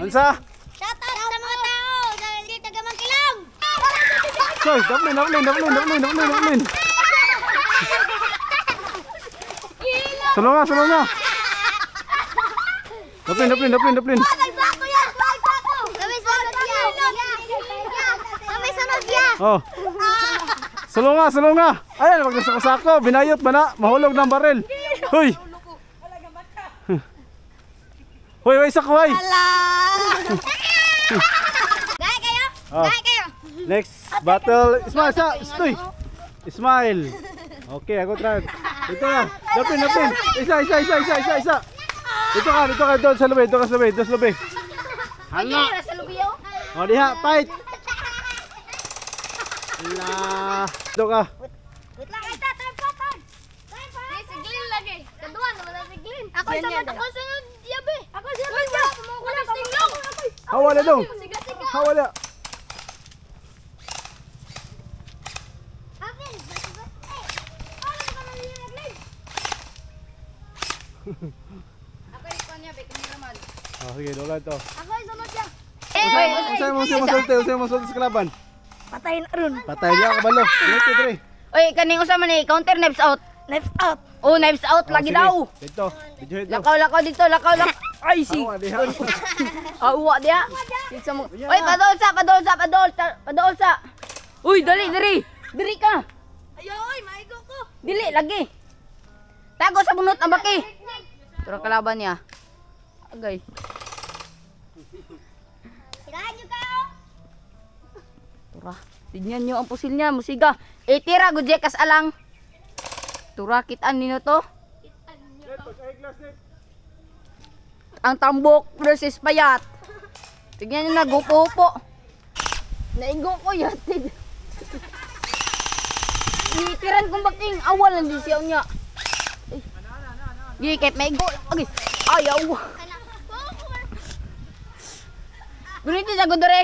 Unsa? Shout out sa mga tao sa hindi taga Mangkilam. Soy, daplin. Sulong nga. Daplin. Kami sunod yan. Oh. Sulong nga. Ayan, wag na sako. Binayot ba na? Mahulog ng baril. Hoy. Hoy, sakway. Gaya kayo. Oh. Next battle. Smile. Okay, ako try. Ito na. Daplin. Isa. Dito ka doon sa lubid. Hala. O, diha, fight. Hala. Dito ka. Ako sunod yabe. Ako sunod. Wala singlong. Hawala dong. Hawala. Ako ikon niya, bekin naman. Oh, sige, dola ito. Ako sunod niya. Usay mo sulti sa kalaban. Patayin ron. Patay niya kabalo. Dito, dire. Oy, kaning usa man ni counter knives out. Knives out. Oh, knives out lagi Sige. daw. Dito. Dito. Lakaw dito, lakaw. Ay, si. Awa, diha. Uwa dia. Siksa mo. Oy, padol sa. Uy, dali. Diri ka. Ayoy, maigo ko. Dili lagi. Tago sa bunot ang baki. Turang kalaban niya. Agay. Tirahan niyo ka. Tura. Tignan niyo ang pusil niya, musiga. Tira gujekas alang. Tura kitaan nino to. Ang tambok versus payat. Tignan niyo na gupo-upo. Naigo ko yatid. Itiran kong baking awal lang di siya niya. Gikit may go. Agi. Ayaw. Gunito sa gudore.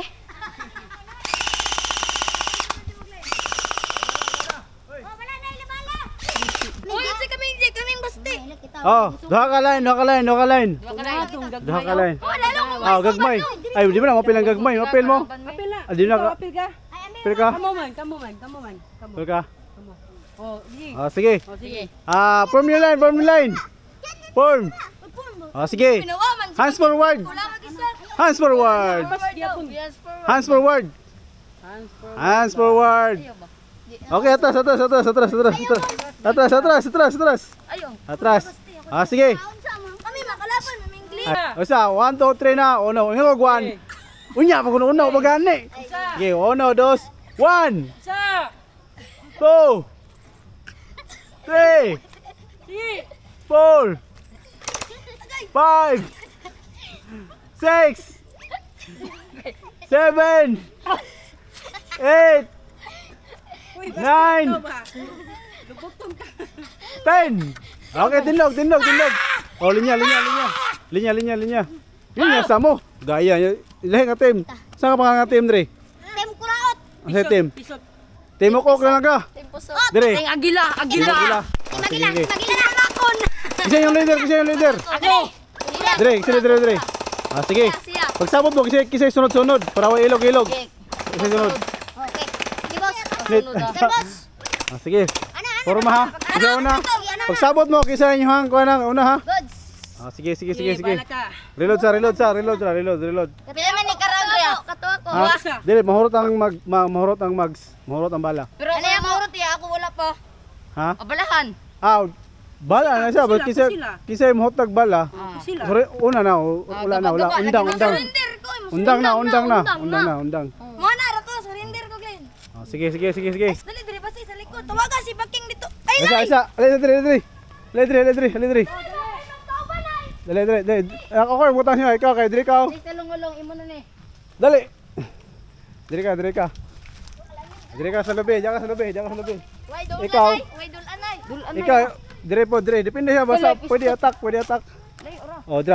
Uy, si kaming basti. Oh, duha ka line. Duha ka line. Ah, gagmay. Ay, di ba na mapilang gagmay? Mapil mo. Di na ka. Pil ka. Kamu man. Pil ka. Oh, sige. Ah, sige. Oh, sige. Ah, form your line. Form. Ah, sige. Hands forward. Okay, atras. Atras. Ah, sige. Kami makalaban, mamingli. Usa, 1, 2, 3 na. Uno, hingog 1. Unya, pag uno, bagani. Okay, 1, 2, 1. Sa. 2, 3, 4, 5, 6, 7, 8, 9, 10. Okay, tinlog. Oh, linya. Linya sa mo. Gaya, ilahin ka team. Saan ka pa nga team, Dre? Tim kuraot. Ang sa team? Pisot. Team mo ko lang ka. Dre. Ang agila. Magila. Magila na akon. Kisa yung leader. Ako. Dre. Ah, sige. Pagsabot mo, kisa sunod-sunod. Para wa ilog. Kisa sunod. Okay. Di boss. Sunod. Ah, sige. Forma ha. Kisa una. Pagsabot mo, kisa yung hang kuha na. Una ha. Goods. Ah, sige. Bala ka. Reload. Pila man ni karagya. Katuwa ko. Ha? Dili, mahurot ang mags. Mahurot ang bala. Pero ano yung mahurot ya? Ako wala pa. Ha? Abalahan. Ah, bala na siya. Ba't kisa yung mahurot ang bala. Sila. Sorry, una na. Wala. Undang. Surrender ko. Undang na. Mana ra to, surrender ko Glenn. Ah, sige. Dali diri basi sa likod. Tawagan si Baking dito. Ay, Isa. Dali. Dali. Ako butang siya. Ikaw kay Dre ka. Sa lungulong imo na ni. Dali. Dre ka. Dre ka sa lobby. Diyan ka sa lobby. Why dul Ikaw. anay? Why dul anay? Ikaw, Dre. Depende siya basta pwede attack. Dai ora. Oh, dra.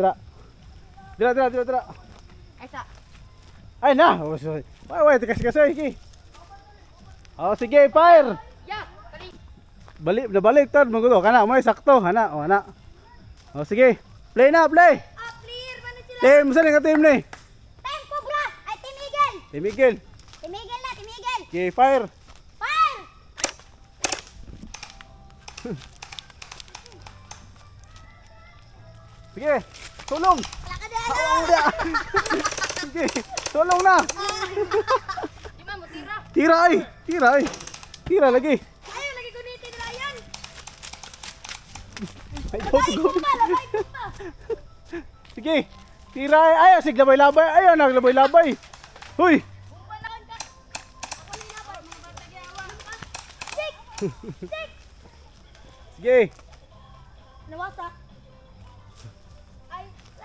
Ay sa. Ay na. Wait, tikas. Oh, sige, fire. Ya. Balik tad mo gusto. Kana mo sakto, ana. Oh, sige. Play na. Clear man sila. Team, saan nga team ni? Team Cobra. Ay, Team Eagle. Team Miguel. Team Eagle na, Team Eagle. Okay, fire. Fire! Sige, tulong. Wala ka dyan. Sige, tulong na. Di man mo tira. Tira ay. Tira ay. Tira lagi. Ayaw, lagi ko nito nila yan. Ay, go to go. Labay ko pa. Sige, tira ay. Ay, sig labay-labay. Ayaw, naglabay-labay. Huy. Sige. Nawasa. Ay,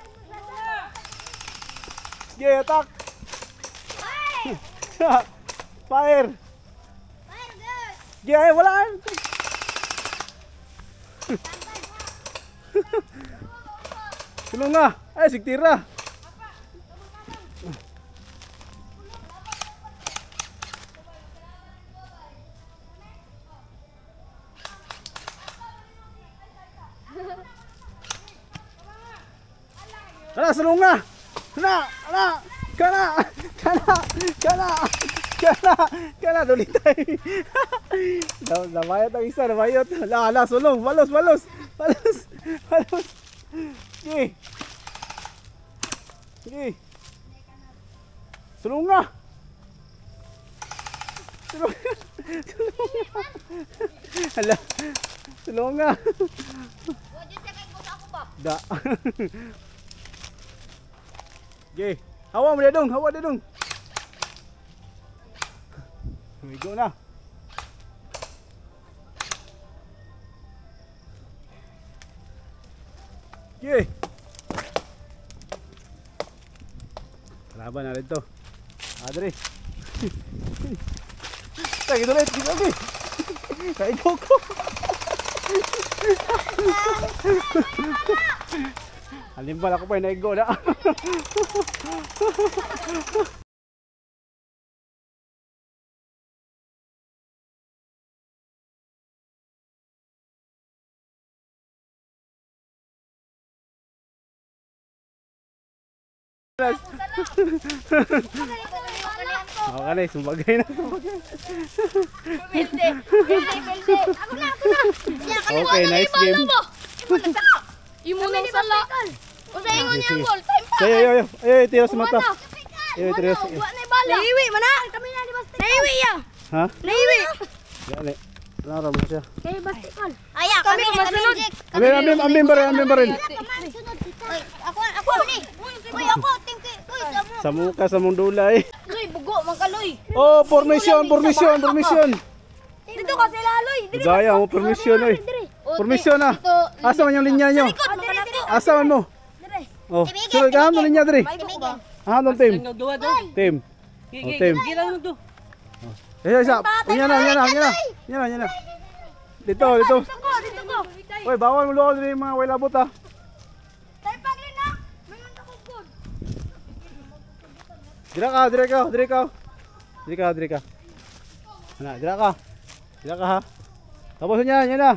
Sige, attack. Fire! Fire. Fire, good. Sige, ay, wala. Tulong nga. Ay, sig tira. Ala, sulong na. Ala. Kana dulitay. Nabayot ang isa, nabayot. Ala, sulong. Balos. Sige. Sige. Sulong nga. Ala. Sulong nga. Wajud siya kay boss ako ba? Da. Okay. Hawa mo dia dong. Go na. Okay. Laban na dito. Adre. Lagi ulit, lagi. Kay Coco. Alimbal ako pa naigo na. Okay, sumbagay na. Pilde. Ako na. Okay, nice game. Imo nang sala. Usa ingon niya ang ball. Time pa. Ay, tira sa mata. Ay, tira sa. Wa na bala. Naiwi man na. Kami na di basta. Naiwi ya. Ha? Naiwi. Dali. Nara mo siya. Kay bastikal. Aya, kami masunod. Ambil baril. Oy, ako ni. Uy, ako tingki. Uy, Sa muka sa mong dulay. Loy, bugo man ka loy. Oh, formation. Dito ka sila loy. Gaya mo permission oy. Permission na. Asa man yung linya nyo? Asa man mo? Oh, sulod ka mo linya diri. Ah, non team. Dua. Team. Oh, team. Gila mo to. Isa. Yan na. Dito. Dito ko. Oy, bawal mo luod diri mga way labot ah. Tay paglin na. Mayroon ako good. Dira ka. Ana, dira ka ha. Tapos yan na.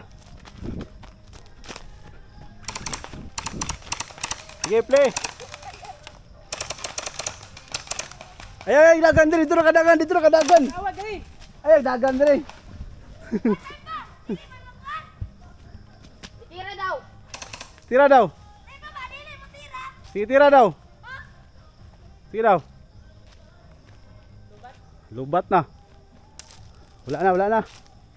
Sige, play. Ay, dagan diri, dito ka dagan. Awag dali. Ay, dagan diri. Tira daw. Tira daw. Ay, baba, dili mo tira. Sige, tira daw. Lubat na. Wala na.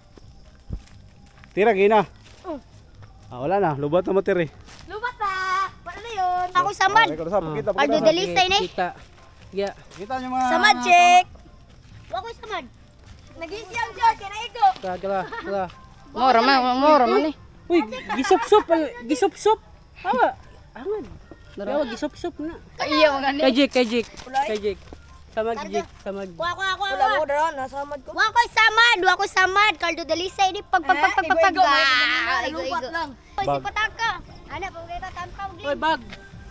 Tira, gina. Wala na. Lubat na mo tiri. Lubat na. Wala na yun. Ako samad. Kita. Aldo Delistay ni. Kita. Ya. Kita nyo mga... Samad, check. Ako samad. Nag-isyam siya. Kinaigo. Kala. Mora man ni. Uy, gisop-sop. Hawa. Angan. Yawa gisop-sop na. Iya mo gani. Kajik. Samag. Ako. Wala mo daw. Nasamad ko. Wako'y samad. Caldo Delistay ni. Pag. Igo. Uy, si Pataka. Ano, pag ikaw tampag. Uy, bag.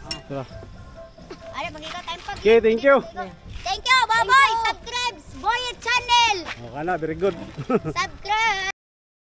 Ano, pag ikaw tampag. Okay, thank you. Thank you. Bye-bye. Subscribe. Boy channel. Kana, very good. Subscribe.